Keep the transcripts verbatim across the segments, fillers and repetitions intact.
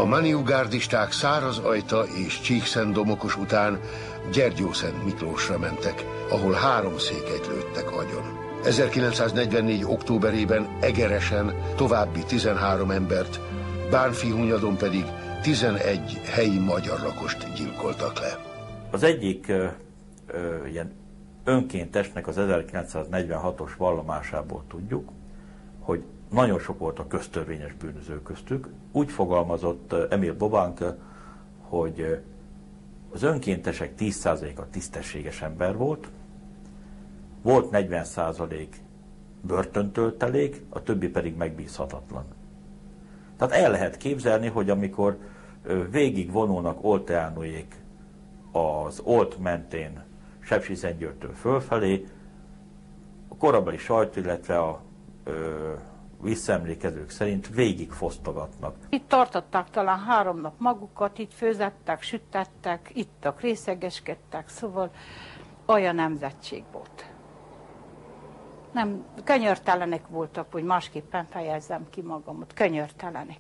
maniugárdisták Szárazajta és Csíkszentdomokos után Gyergyószent Miklósra mentek, ahol három székelyt lőttek agyon. ezerkilencszáznegyvennégy. októberében Egeresen további tizenhárom embert, Bánffyhunyadon pedig tizenegy helyi magyar lakost gyilkoltak le. Az egyik ö, ö, ilyen önkéntesnek az ezerkilencszáznegyvenhatos vallomásából tudjuk, hogy nagyon sok volt a köztörvényes bűnöző köztük. Úgy fogalmazott Emil Bobank, hogy az önkéntesek tíz százaléka tisztességes ember volt, volt negyven százalék börtöntöltelék, a többi pedig megbízhatatlan. Tehát el lehet képzelni, hogy amikor végig vonulnak Olteánóék az Olt mentén Sepsiszentgyörgytől fölfelé, a korabeli sajtó, illetve a ö, visszaemlékezők szerint végig fosztogatnak. Itt tartották talán három nap magukat, itt főzettek, sütettek, ittak, részegeskedtek, szóval olyan nemzetség volt. Nem, könyörtelenek voltak, hogy másképpen fejezzem ki magamot, könyörtelenek.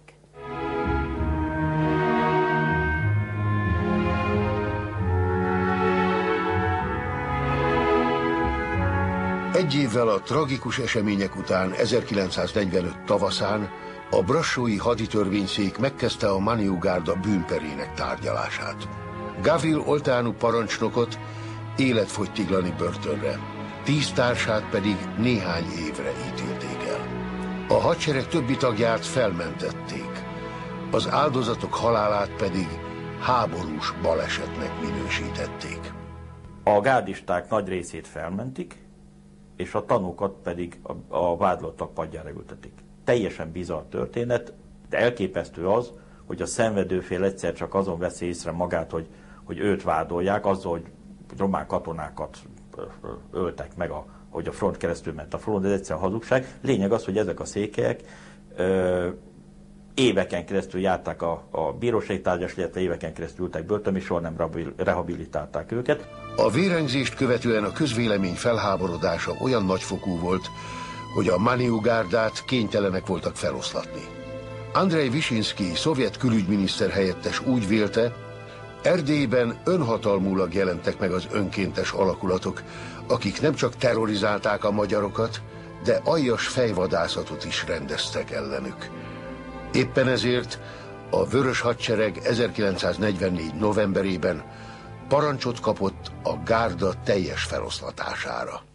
Egy évvel a tragikus események után, ezerkilencszáznegyvenöt tavaszán a brassói haditörvényszék megkezdte a Maniugárda bűnperének tárgyalását. Gavil Olteanu parancsnokot életfogytiglani börtönre, tíz társát pedig néhány évre ítélték el. A hadsereg többi tagját felmentették, az áldozatok halálát pedig háborús balesetnek minősítették. A gárdisták nagy részét felmentik, és a tanúkat pedig a, a vádlottak padjára ültetik. Teljesen bizarr történet, de elképesztő az, hogy a szenvedőfél egyszer csak azon veszi észre magát, hogy, hogy őt vádolják, azzal, hogy román katonákat öltek meg, a, hogy a front keresztül ment a front, de ez egyszerűen hazugság. Lényeg az, hogy ezek a székelyek ö, éveken keresztül járták a, a bírósági tárgyas, illetve éveken keresztül ültek börtönbe, és soha nem rehabilitálták őket. A vérengzést követően a közvélemény felháborodása olyan nagyfokú volt, hogy a Maniugárdát kénytelenek voltak feloszlatni. Andrej Visinszky, szovjet külügyminiszter helyettes úgy vélte, Erdélyben önhatalmulag jelentek meg az önkéntes alakulatok, akik nem csak terrorizálták a magyarokat, de aljas fejvadászatot is rendeztek ellenük. Éppen ezért a Vörös Hadsereg ezerkilencszáznegyvennégy novemberében parancsot kapott a gárda teljes feloszlatására.